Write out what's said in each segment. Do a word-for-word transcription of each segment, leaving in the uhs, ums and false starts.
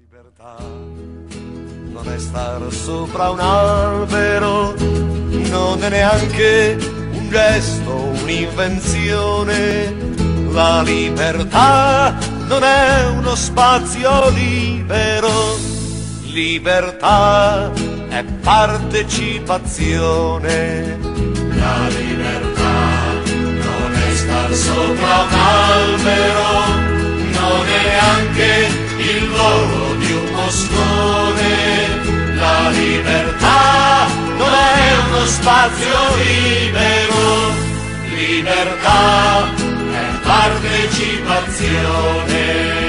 libertà non è star sopra un albero, non è neanche un gesto, un'invenzione. La libertà non è uno spazio libero, libertà è partecipazione. La libertà non è star sopra un albero, non è neanche il volo di un moscone. La libertà non è uno spazio libero, libertà è partecipazione.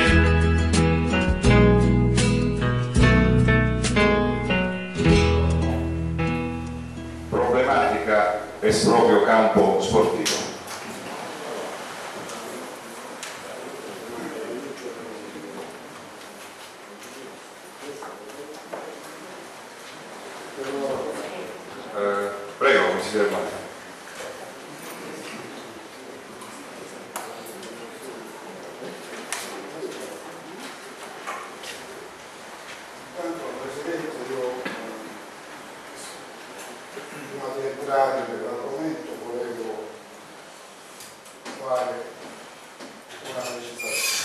Problematica esproprio campo sportivo. Eh, prego, consigliere Mani. Intanto, Presidente, io prima di entrare nell'argomento volevo fare una precisazione.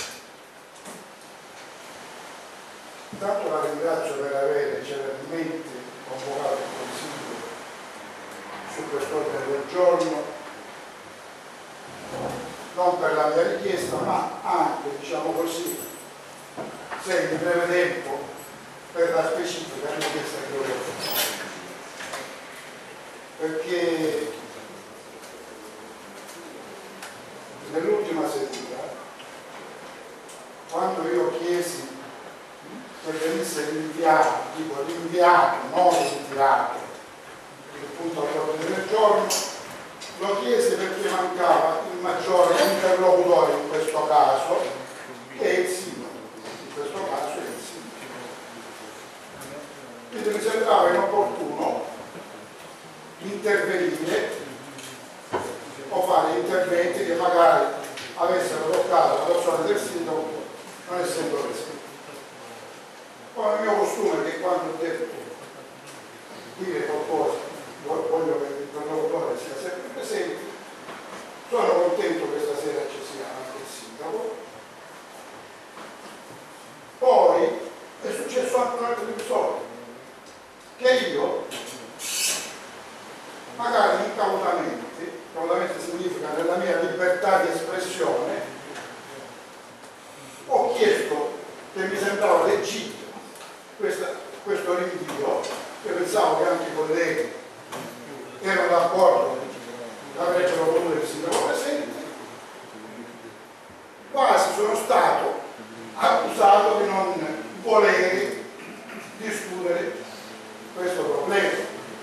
Intanto la ringrazio per avere celermente convocato il Consiglio su quest'ordine del giorno, non per la mia richiesta, ma anche, diciamo così, se in breve tempo, per la specifica richiesta che volevo fare. Perché nell'ultima seduta, quando io chiesi che venisse rinviato, dico rinviato, non ritirato, il punto all'ordine del giorno, lo chiesi perché mancava il maggiore interlocutore in questo caso, che è il sindaco, in questo caso è il sindaco. Quindi mi sembrava inopportuno intervenire o fare interventi che magari avessero toccato la persona del sindaco non essendo presente. Poi il mio costume è che quando ho detto dire qualcosa voglio che il interlocutore sia sempre presente. Sono contento che stasera ci sia anche il sindaco. Poi è successo anche un altro episodio, che io magari incautamente, incautamente significa nella mia libertà di espressione, ho chiesto che mi sembrava legittimo questa, questo rinvio, che pensavo che anche i colleghi erano d'accordo, avrebbero voluto il sindaco presente. Quasi sono stato accusato di non volere discutere questo problema.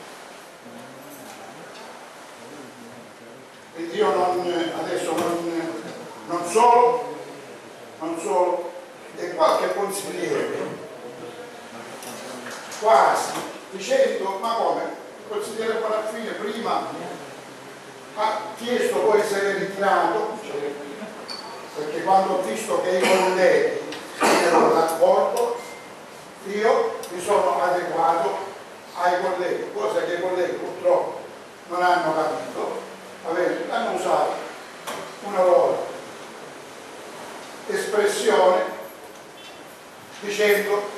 Quindi io non, adesso non, non solo, non solo, e qualche consigliere quasi dicendo, ma come, il consigliere Bonafini prima ha chiesto, poi se è ritirato, perché quando ho visto che i colleghi erano d'accordo, io mi sono adeguato ai colleghi, cosa che i colleghi purtroppo non hanno capito, hanno usato una loro espressione dicendo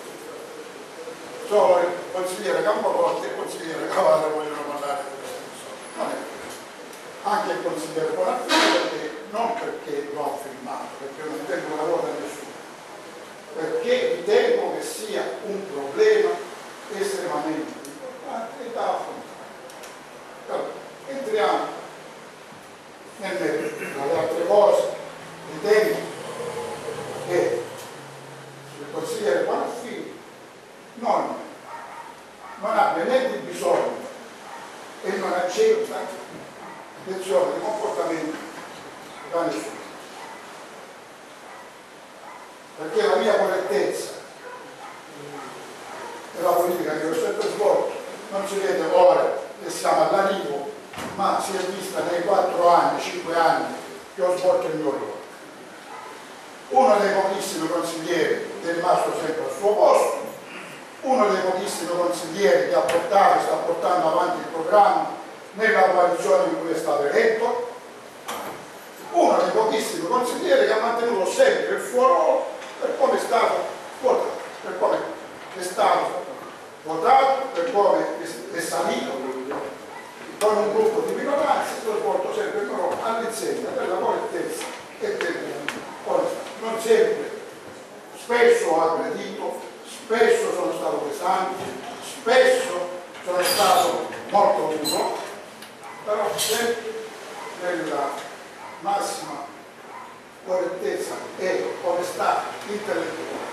solo il consigliere Campocorti e il consigliere Cavallo vogliono parlare di questa persona. Non è vero. Anche il consigliere Bonafini, perché non perché lo ha firmato, perché non tengo la parola a nessuno, perché ritengo che sia un problema estremamente importante e da affrontare. Allora, entriamo nel merito. Tra le altre cose, ritengo che il consigliere Bonafini non, non abbia né di bisogno e non accetta lezioni di comportamento da nessuno. Perché la mia correttezza e la politica che ho sempre svolto non si vede ora che siamo all'arrivo, ma si è vista nei quattro anni, cinque anni che ho svolto il mio ruolo. Uno dei pochissimi consiglieri del rimasto sempre al suo posto, uno dei pochissimi consiglieri che ha portato e sta portando avanti il programma nella coalizione in cui è stato eletto, uno dei pochissimi consiglieri che ha mantenuto sempre il suo ruolo per come è stato votato, per come è stato votato, per come è salito con un gruppo di minoranze, si è svolto sempre il ruolo all'insegna della correttezza e dell'onestà. Non sempre, spesso ho aggredito, spesso sono stato pesante, spesso sono stato molto duro, però sempre nella massima correttezza e onestà intellettuale.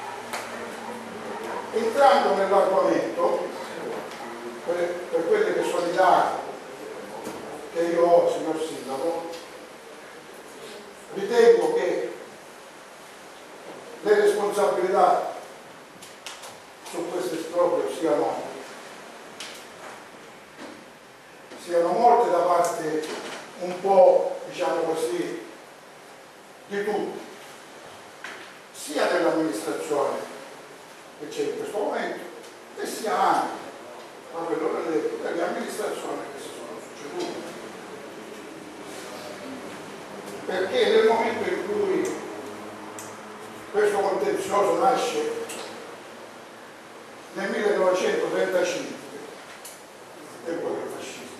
Entrando nell'argomento, per, per quelli che sono i dati che io ho, signor Sindaco, ritengo che le responsabilità su questo esproprio siano, siano molte da parte un po', diciamo così, di tutti, sia dell'amministrazione che c'è in questo momento e sia anche a quello che ho detto delle amministrazioni che si sono succedute. Perché nel momento in cui questo contenzioso nasce nel millenovecentotrentacinque, tempo del fascismo,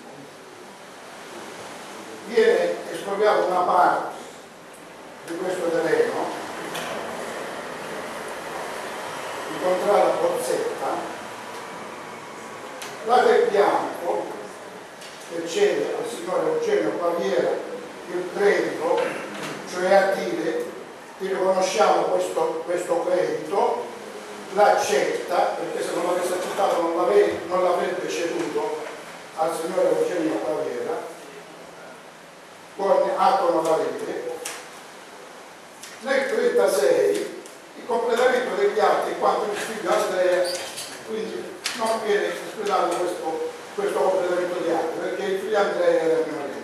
viene espropriata una parte di questo terreno di contrada Pozzetta, la del Bianco che cede al signore Eugenio Paviera il credito, cioè a dire ti riconosciamo questo, questo credito, l'accetta, perché se non l'avesse accettato non l'avrebbe, non l'avrebbe ceduto al signore Eugenio Paviera, con atto notarile. Nel trentasei il completamento degli atti in quanto il figlio Andrea, quindi non viene espletato questo, questo completamento di atti, perché il figlio Andrea era minorenne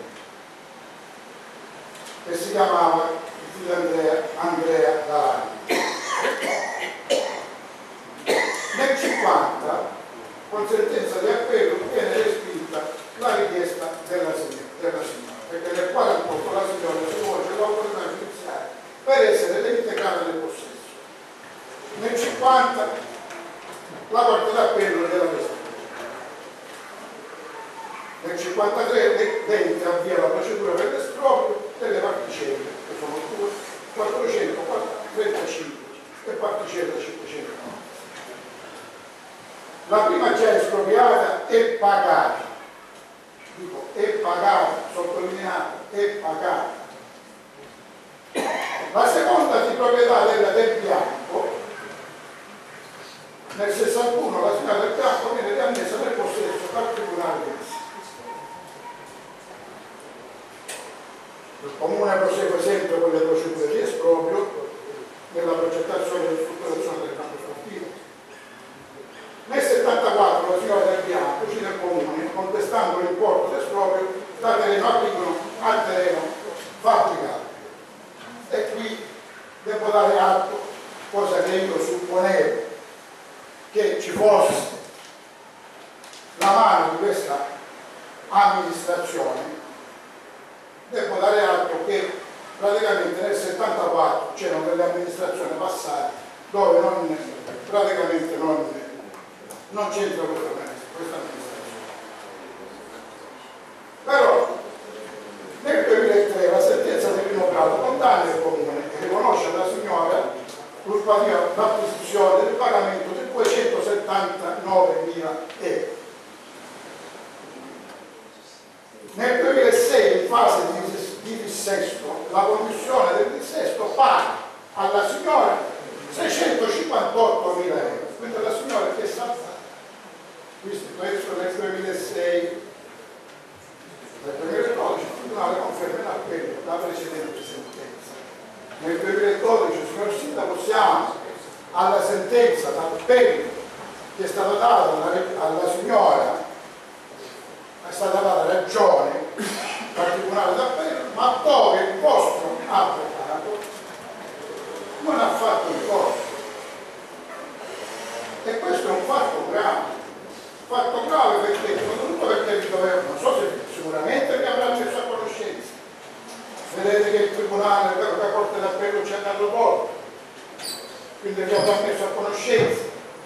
e si chiamava il figlio Andrea Andrea Galani. Nel cinquanta, con sentenza di appello, viene respinta la richiesta della signora, della signora perché nel quarantotto la signora si rivolge all'autorità giudiziaria per essere reintegrata nel possesso. Nel cinquanta la Corte d'Appello gliela respinge. Nel cinquantatré dentro avvia la procedura per l'esproprio delle particelle, che sono due, quattrocentotrentacinque e particella cinquecentonove. La prima già espropriata è pagata, dico è pagata, sottolineato, è pagata. La seconda di proprietà della del Bianco, nel sessantuno la signora del Bianco viene riammessa nel possesso dal Tribunale di Messina. Il Comune prosegue sempre con le procedure di esproprio nella progettazione e ristrutturazione del campo sportivo. Nel settantaquattro la signora del Bianco uscì nel Comune contestando l'importo d'esproprio da terreno agricolo al terreno fabbricato. E qui devo dare atto, cosa che io supponevo che ci fosse la mano di questa amministrazione, devo dare atto che praticamente nel settantaquattro c'erano delle amministrazioni passate dove non, praticamente non, non c'entra questa amministrazione. Però nel duemilatré la sentenza del primo grado condanna il Comune e riconosce alla signora l'usurativa l'acquisizione del pagamento di duecentosettantanovemila euro. Nel duemilasei, in fase di, di dissesto, la commissione del dissesto paga alla signora seicentocinquantottomila euro, quindi la signora che è saltata. Questo nel duemilasei, nel duemiladodici il Tribunale conferma l'appello la precedente sentenza. Nel duemiladodici, signor Sindaco, siamo alla sentenza d'appello che è stata data alla, alla signora, è stata data ragione dal Tribunale d'Appello, ma dove il vostro avvocato non ha fatto il corso fatto grave perché, soprattutto perché il governo, non so se sicuramente vi avrà messo a conoscenza. Vedete che il Tribunale, la Corte d'Appello ci ha dato torto, quindi vi avrà messo a conoscenza.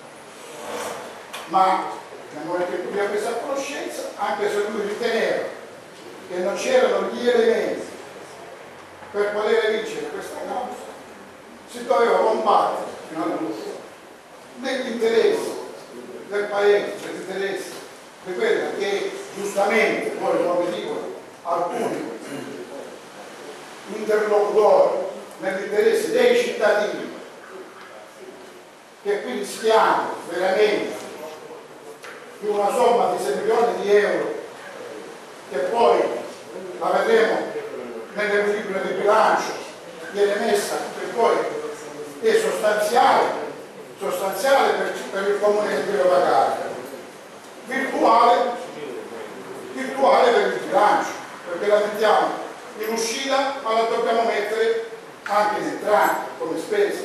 Ma nel momento in cui vi ha messo a conoscenza, anche se lui riteneva che non c'erano gli elementi per poter vincere questa causa, si doveva combattere fino all'ultimo negli interessi del paese, negli interessi di quella che giustamente, poi come dicono alcuni interlocutori, negli interessi dei cittadini, che qui rischiamo veramente di una somma di sei milioni di euro che poi la vedremo nell'equilibrio di bilancio, viene messa, che poi è sostanziale, sostanziale per, per il comune che deve pagare, virtuale, virtuale per il bilancio, perché la mettiamo in uscita ma la dobbiamo mettere anche in entrata come spesa.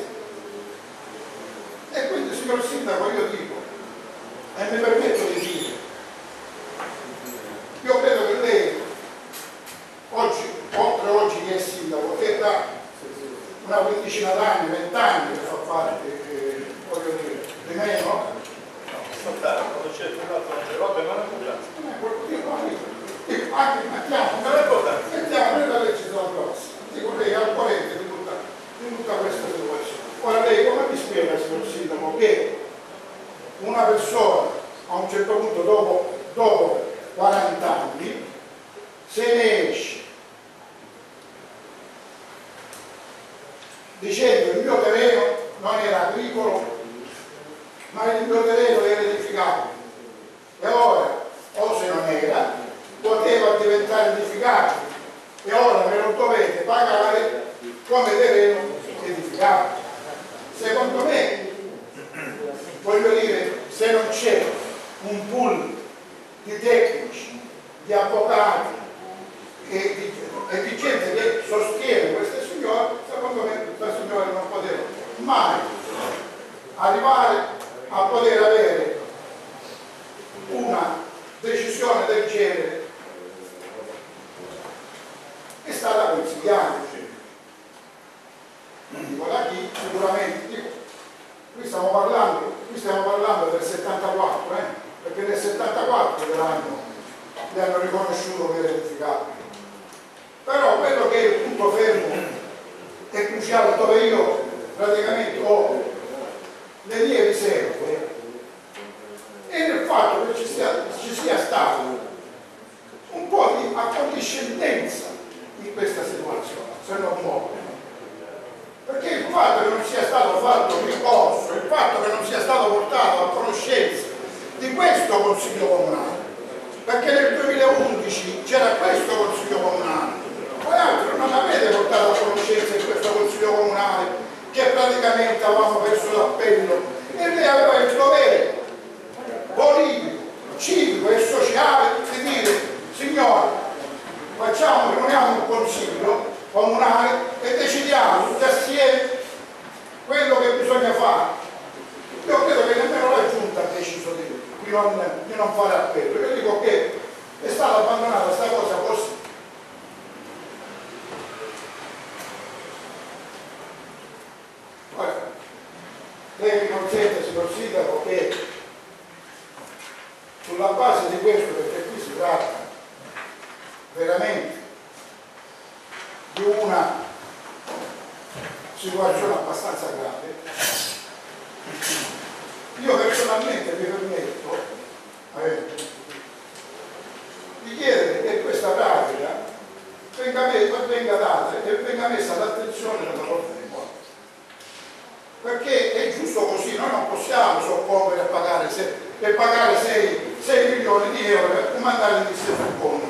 E quindi, signor Sindaco, io dico, e mi permetto di dire, io credo che lei oggi, oltre oggi che è sindaco, che da una quindicina d'anni, vent'anni che fa parte, eh, voglio dire, di meno, quando c'è un altro non c'è roba, ma non è anche mettiamo, mettiamo nella legislatura, dico lei al corrente di tutta, di tutta questa situazione. Ora lei come mi spiega, signor Sindaco, che una persona a un certo punto dopo, dopo quaranta anni se ne esce dicendo il mio terreno non era agricolo ma il mio terreno era edificato e ora, o se non era, poteva diventare edificato e ora me lo dovete pagare come terreno edificato. Secondo me, voglio dire, se non c'è un pool di tecnici, di avvocati e di, e di gente che sostiene queste signore, secondo me queste signore non potevano mai arrivare a poter avere una decisione del genere. È stata consigliata. Dico da chi sicuramente, dico, qui stiamo parlando, qui stiamo parlando del settantaquattro, eh? Perché nel settantaquattro dell'anno li hanno riconosciuto come edificati. Però quello che è il punto fermo è cruciale, dove io praticamente ho le mie riserve, è nel fatto che ci sia, ci sia stato un po' di accondiscendenza in questa situazione, se non muovo. Perché il fatto che non sia stato fatto ricorso, il fatto che non sia stato portato a conoscenza di questo Consiglio Comunale, perché nel duemilaundici c'era questo Consiglio Comunale, voi altri non avete portato a conoscenza di questo Consiglio Comunale che praticamente avevamo perso l'appello e lei aveva il dovere politico, civico e sociale di dire signori, facciamo, riuniamo un Consiglio Comunale e decidiamo tutti assieme quello che bisogna fare. Io credo che nemmeno la Giunta ha deciso di, di, non, di non fare appello. Io dico che è stata abbandonata questa cosa così. Guarda, lei mi consente, signor Sindaco, che sulla base di questo, perché qui si tratta veramente di una situazione abbastanza grave, io personalmente mi permetto eh, di chiedere che questa pratica venga, venga data e venga messa all'attenzione della Corte dei Conti, perché è giusto così. Noi non possiamo soccombere a pagare per pagare sei milioni di euro per comandare il distretto del comune.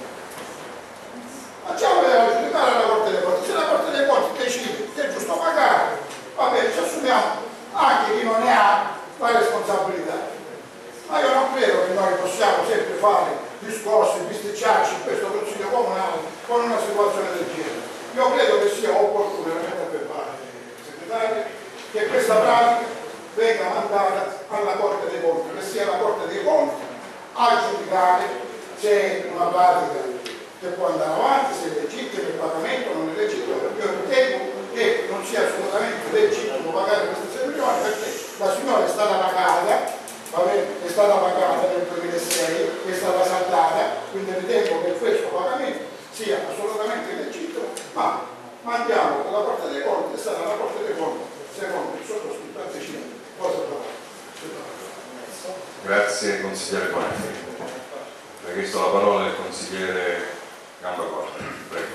Facciamo vedere, giudicare la Corte dei Conti. Se la Corte dei Conti decide che è giusto pagare, va bene, ci assumiamo anche chi non ne ha la responsabilità. Ma io non credo che noi possiamo sempre fare discorsi, bisticciarci in questo Consiglio Comunale con una situazione del genere. Io credo che sia opportuno, veramente per fare, segretario, che questa pratica venga mandata alla Corte dei Conti, che sia la Corte dei Conti a giudicare se è una pratica che può andare avanti, se è legittimo il pagamento o non è legittimo, perché io ritengo che non sia assolutamente legittimo pagare questi sei milioni, perché la signora è stata pagata, è stata pagata nel duemilasei, è stata saldata, quindi ritengo che questo pagamento sia assolutamente legittimo, ma mandiamo alla Corte dei Conti, è stata la Corte dei Conti, secondo il sottoscritto a decidere cosa fare. Grazie consigliere Bonetti. Ha chiesto la parola il consigliere Gambacorta. Prego.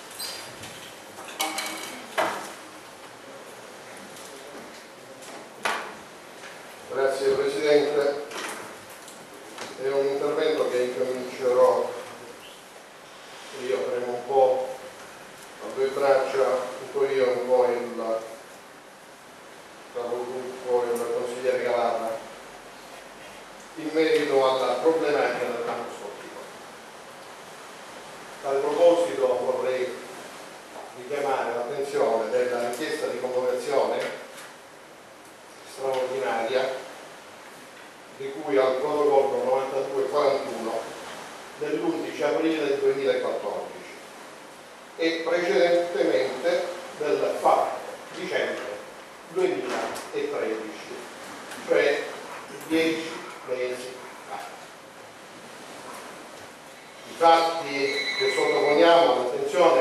Grazie Presidente. È un intervento che incomincerò, io premo un po' a due braccia, un po' io, un po' il capogruppo, il consigliere Gavarra, in merito alla problematica del campo sportivo. A tal proposito vorrei richiamare l'attenzione della richiesta di convocazione straordinaria di cui al protocollo novantadue quarantuno dell'undici aprile duemilaquattordici e precedentemente del F A Q dicembre duemilatredici, cioè dieci mesi fa. I fatti che sottoponiamo all'attenzione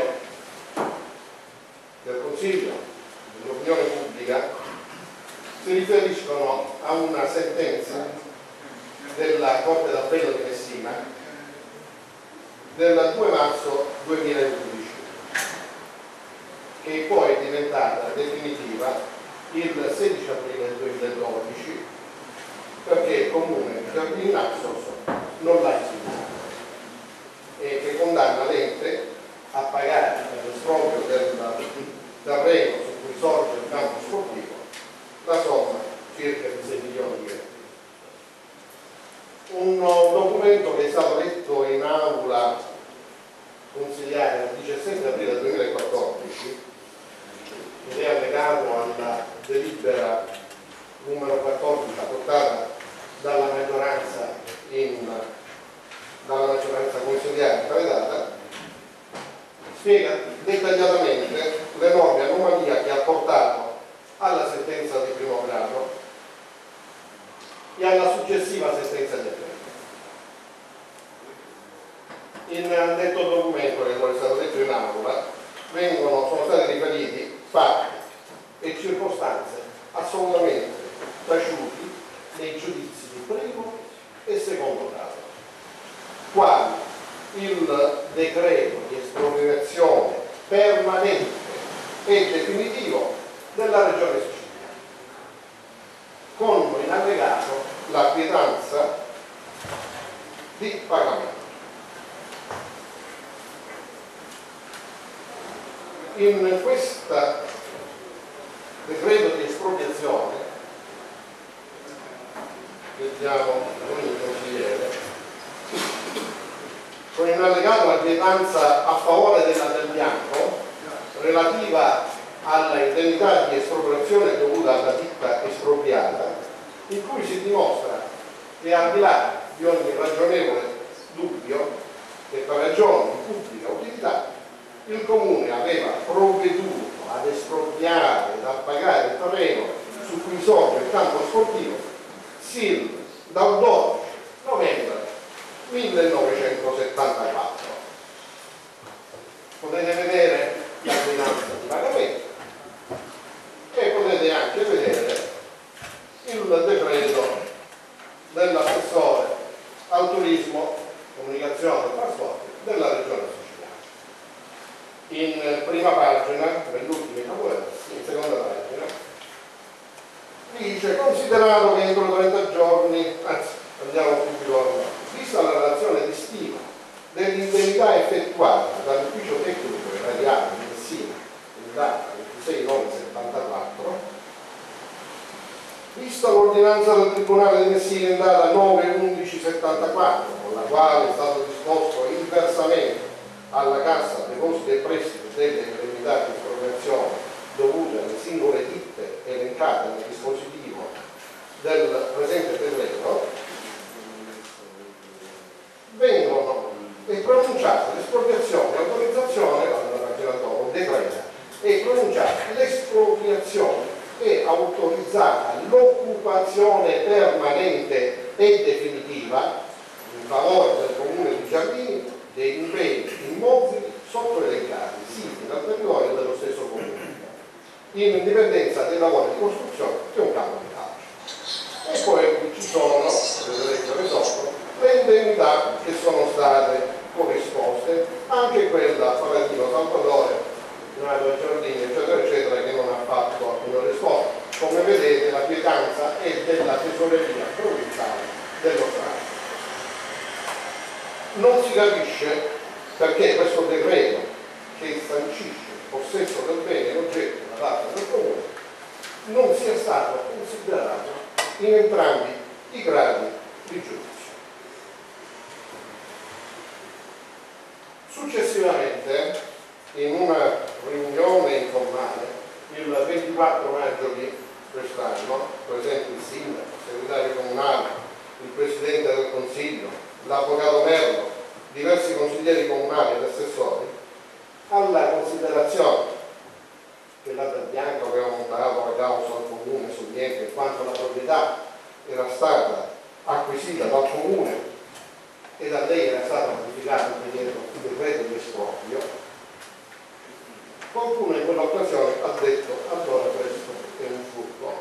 del Consiglio, dell'opinione pubblica, si riferiscono a una sentenza della Corte d'Appello di Messina del due marzo duemilaundici, che poi è diventata definitiva il sedici aprile duemiladodici, perché il Comune di Giardini Naxos non l'ha esecutata e che condanna l'ente a pagare per l'esproprio del terreno su cui sorge il campo sportivo la somma circa di sei milioni di euro. Un documento che è stato letto in aula consigliare il diciassette aprile duemilaquattordici ed è allegato alla delibera numero quattordici adottata dalla maggioranza, in, dalla maggioranza consigliare in tale data, spiega dettagliatamente l'enorme anomalia che ha portato alla sentenza di primo grado e alla successiva sentenza di appello. In detto documento, che poi è stato detto in aula, vengono, sono stati riferiti fatti e circostanze assolutamente taciuti nei giudizi di primo e secondo grado, quali il decreto di espropriazione permanente e definitivo della Regione Sicilia, con in allegato la quietanza di pagamento. In questo decreto di espropriazione, vediamo con il consigliere, con in allegato la quietanza a favore della Del Bianco relativa alla indennità di espropriazione dovuta alla ditta espropriata, in cui si dimostra che al di là di ogni ragionevole dubbio che per ragioni di pubblica utilità il Comune aveva provveduto ad espropriare ed a pagare il terreno su cui sorge il campo sportivo sin dal dodici novembre millenovecentosettantaquattro. Potete vedere la quietanza di pagamento e potete anche vedere il decreto dell'assessore al turismo, comunicazione e trasporti della Regione Siciliana. In prima pagina, nell'ultimo capoverso, in seconda pagina, dice: considerato che entro trenta giorni, anzi andiamo subito a vista la relazione di stima dell'indennità effettuata dall'ufficio tecnico erariale di Messina in data ventisei nove settantaquattro, vista l'ordinanza del Tribunale di Messina in data nove undici settantaquattro, con la quale è stato disposto il versamento alla Cassa Depositi e Prestiti delle indennità di espropriazione dovute alle singole ditte elencate nel dispositivo del presente decreto vengono è pronunciata l'espropriazione, l'autorizzazione, alla pagina dopo, decreta, è pronunciata l'espropriazione e autorizzata l'occupazione permanente e definitiva in favore del Comune di Giardini dei beni immobili sottoelencati, siti nel territorio dello stesso Comune, in indipendenza dei lavori di costruzione di un campo di calcio. E poi ci sono, potete leggere sotto, le indennità che sono state corrisposte, anche quella Paladino Salvatore, Donato Giardini, eccetera, eccetera, che non ha fatto alcuna risposta. Come vedete, la pietanza è della tesoreria provinciale dello Stato. Non si capisce perché questo decreto che sancisce il possesso del bene in oggetto da parte del Comune non sia stato considerato in entrambi i gradi di giudizio. Successivamente, in una riunione informale, il ventiquattro maggio di quest'anno, presente il sindaco, il segretario comunale, il presidente del Consiglio, l'avvocato Merlo, diversi consiglieri comunali ed assessori, alla considerazione che l'Adda Bianco aveva montato la causa al Comune su niente, in quanto la proprietà era stata acquisita dal Comune e da lei era stato modificato il decreto di esproprio, qualcuno in quell'occasione ha detto allora questo è un furto.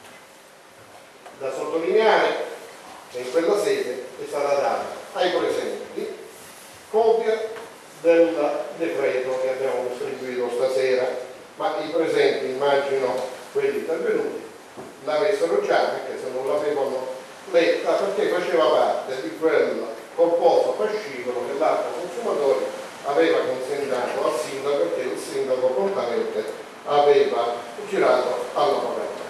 Da sottolineare che in quella sede è stata data ai presenti copia del decreto che abbiamo distribuito stasera, ma i presenti, immagino quelli intervenuti, l'avessero già, perché se non l'avevano letta, perché faceva parte di quel corposo fascicolo che l'Alto Consumatori aveva consegnato al sindaco, perché il sindaco prontamente aveva girato alla corretta.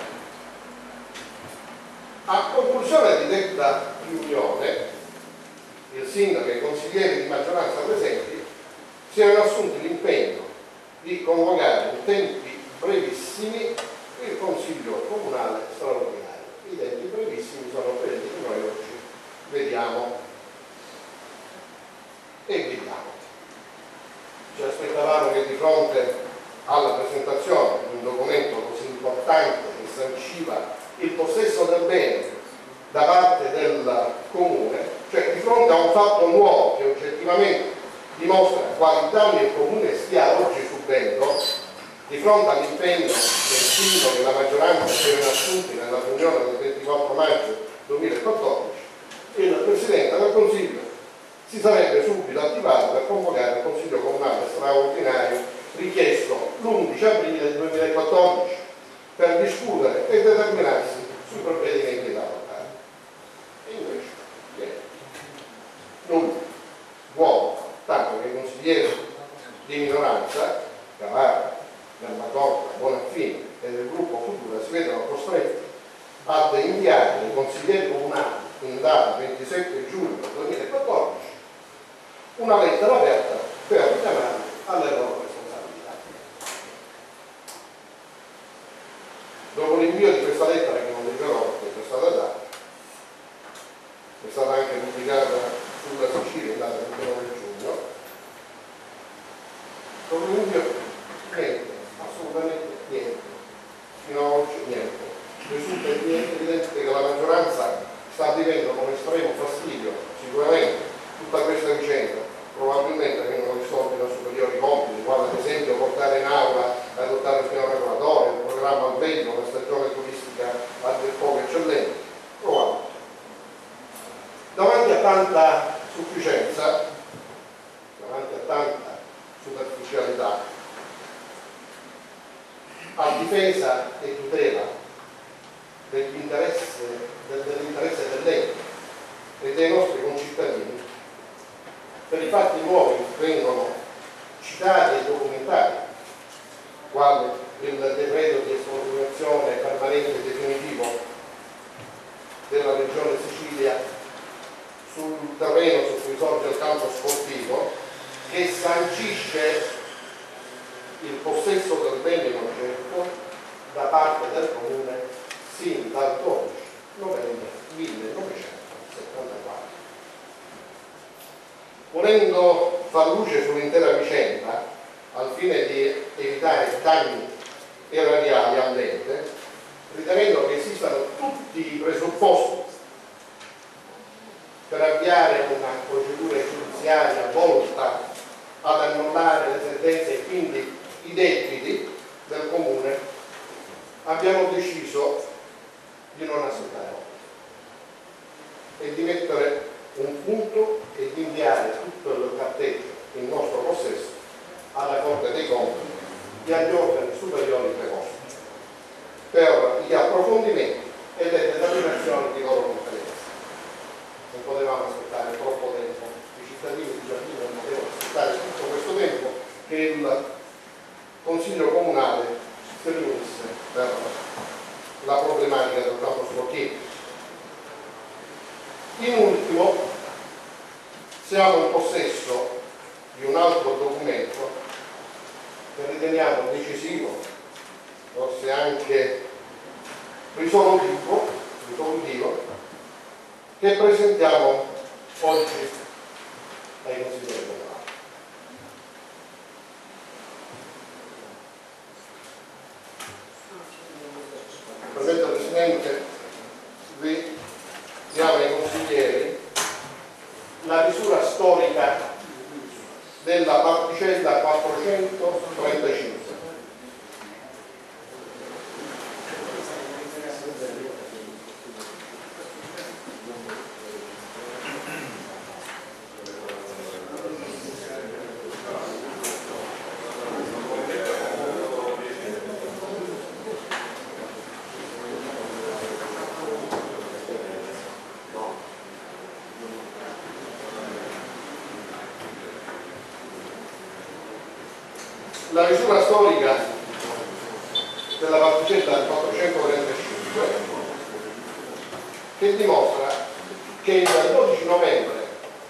A conclusione di detta riunione, il sindaco e i consiglieri di maggioranza presenti si erano assunti l'impegno di convocare in tempi brevissimi il Consiglio Comunale straordinario. I tempi brevissimi sono quelli che noi oggi vediamo e vediamo. Ci aspettavamo che di fronte alla presentazione di un documento così importante che sanciva il possesso del bene da parte del Comune, cioè di fronte a un fatto nuovo che oggettivamente dimostra quali danni il Comune stia oggi subendo, di fronte all'impegno del sindaco e della maggioranza che erano assunti nella riunione del ventiquattro maggio duemilaquattordici, il Presidente del Consiglio si sarebbe subito attivato per convocare il Consiglio Comunale straordinario richiesto l'undici aprile duemilaquattordici per discutere e determinarsi sui provvedimenti da adottare. E invece, niente. Nulla. Vuoto. Tanto che i consiglieri di minoranza, Cavarra, Gambacorta, Bonaffini e del gruppo Futura si vedono costretti ad inviare ai consiglieri comunali in data ventisette giugno duemilaquattordici una lettera aperta per richiamare alle loro responsabilità. Dopo l'invio di questa lettera, che non leggerò perché è stata data, è stata anche pubblicata sulla Sicilia in data ventinove giugno, dopo l'invio niente, assolutamente niente, fino ad oggi niente. Risulta evidente che la maggioranza sta vivendo con estremo fastidio sicuramente tutta questa vicenda, probabilmente vengono risolti da superiori compiti, quale ad esempio portare in aula ad adottare il piano regolatorio, il programma al meglio, una stagione turistica a dir poco eccellente, probabilmente. Davanti a tanta sufficienza, davanti a tanta superficialità, a difesa e tutela dell'interesse dell'interesse dell'ente e dei nostri concittadini, per i fatti nuovi che vengono citati e documentati, quale il decreto di espropriazione permanente e definitivo della Regione Sicilia sul terreno su cui sorge il campo sportivo, che sancisce il possesso del bene in oggetto da parte del Comune sin dal dodici volendo far luce sull'intera vicenda al fine di evitare danni erariali all'ente, ritenendo che esistano tutti i presupposti per avviare una procedura giudiziaria volta ad annullare le sentenze e quindi i debiti del Comune, abbiamo deciso di non aspettare e di mettere un punto e di inviare tutto il carteggio in nostro possesso alla Corte dei Conti e agli organi superiori preposti per gli approfondimenti e le determinazioni di loro competenza. Non potevamo aspettare troppo tempo, i cittadini di Giardino non potevano aspettare tutto questo tempo che il Consiglio Comunale si riunisse per la problematica del campo sportivo. In ultimo, siamo in possesso di un altro documento che riteniamo decisivo, forse anche risolutivo, risolutivo che presentiamo oggi ai consiglieri comunali. Permetta, Presidente, vi diamo ai consiglieri la misura storica della particella quattrocentotrentacinque. La misura storica della particella quattrocentotrentacinque che dimostra che il dodici novembre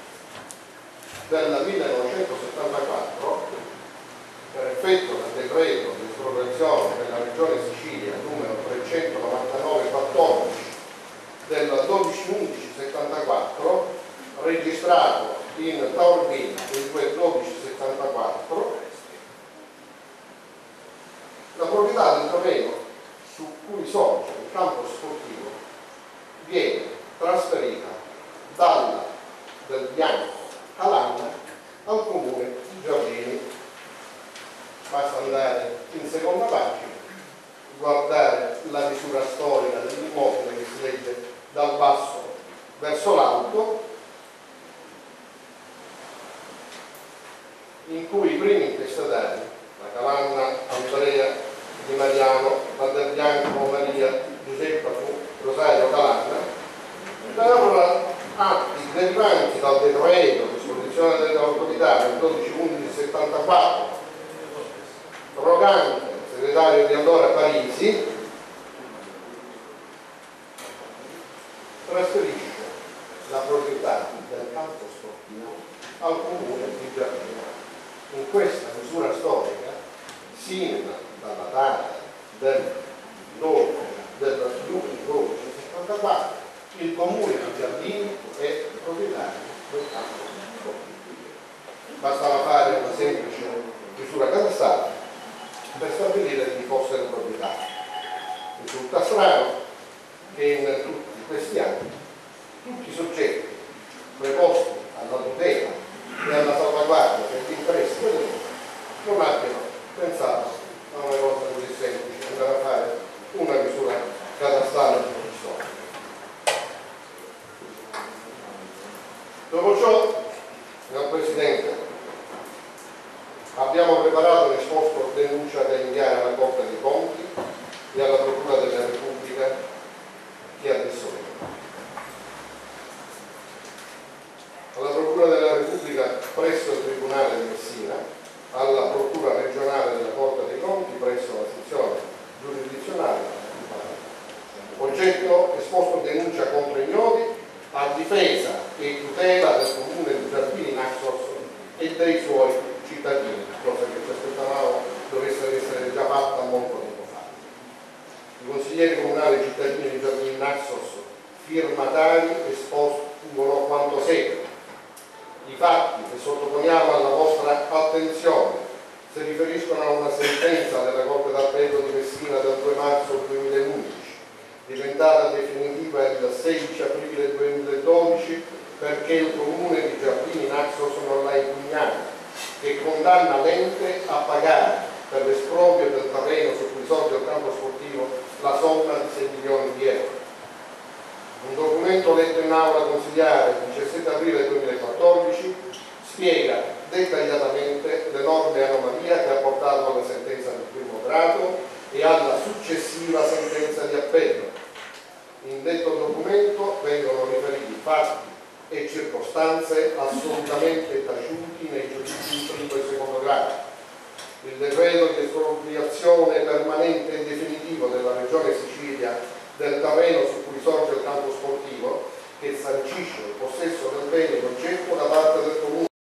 del millenovecentosettantaquattro, per effetto del decreto di espropriazione della Regione Sicilia numero trecentonovantanove quattordici del dodici undici settantaquattro, registrato in Taormina il due dodici settantaquattro, la proprietà del terreno su cui sorge il campo sportivo viene trasferita dalla del Bianco Calanna al comune di Giardini. Basta andare in seconda pagina, guardare la misura storica dell'immobile che si legge dal basso verso l'alto, in cui i primi intestatari, la Calanna Andrea Di Mariano, la del Bianco Maria Giuseppa Rosario Calanna, davano atti derivanti dal decreto di disposizione dell'autorità del dodici undici settantaquattro, rogante il segretario di allora Parisi, trasferisce la proprietà del campo sportivo al comune di Giardino. In questa misura storica, sin dalla data del dodici settantaquattro, il comune di Giardini è proprietario del campo sportivo. Bastava fare una semplice misura catastale per stabilire chi fosse la proprietà. Risulta strano che in tutti questi anni tutti i soggetti preposti alla tutela e alla salvaguardia degli interessi dell'ente non abbiano pensato a una cosa così semplice, andare a fare una misura catastale provvisoria. Dopo ciò, signor Presidente, abbiamo preparato un esposto denuncia da inviare alla Corte dei Conti e alla Procura della Repubblica che adesso vediamo. Alla Procura della Repubblica presso il Tribunale di Messina, alla Procura regionale della Corte dei Conti presso la sezione giurisdizionale, oggetto esposto denuncia contro ignoti a difesa e tutela del comune di Giardini Naxos e dei suoi cittadini, cosa che ci aspettavamo dovesse essere già fatta molto tempo fa. I consiglieri comunali e cittadini di Giardini Naxos firmatari espongono quanto segue. I fatti che sottoponiamo alla vostra attenzione si riferiscono a una sentenza della Corte d'Appello di Messina del due marzo duemilaundici, diventata definitiva il sedici aprile duemiladodici, perché il comune di Giardini Naxos non l'ha impugnata, che condanna l'ente a pagare per l'esproprio del terreno su cui sorge il campo sportivo la somma di sei milioni di euro. Un documento letto in aula consigliare il diciassette aprile duemilaquattordici spiega dettagliatamente l'enorme anomalia che ha portato alla sentenza del primo grado e alla successiva sentenza di appello. In detto documento vengono riferiti fatti e circostanze assolutamente taciuti nei giudizi di primo e secondo grado. Il decreto di espropriazione permanente e definitivo della Regione Sicilia del terreno su cui sorge il campo sportivo, che sancisce il possesso del bene in oggetto da parte del Comune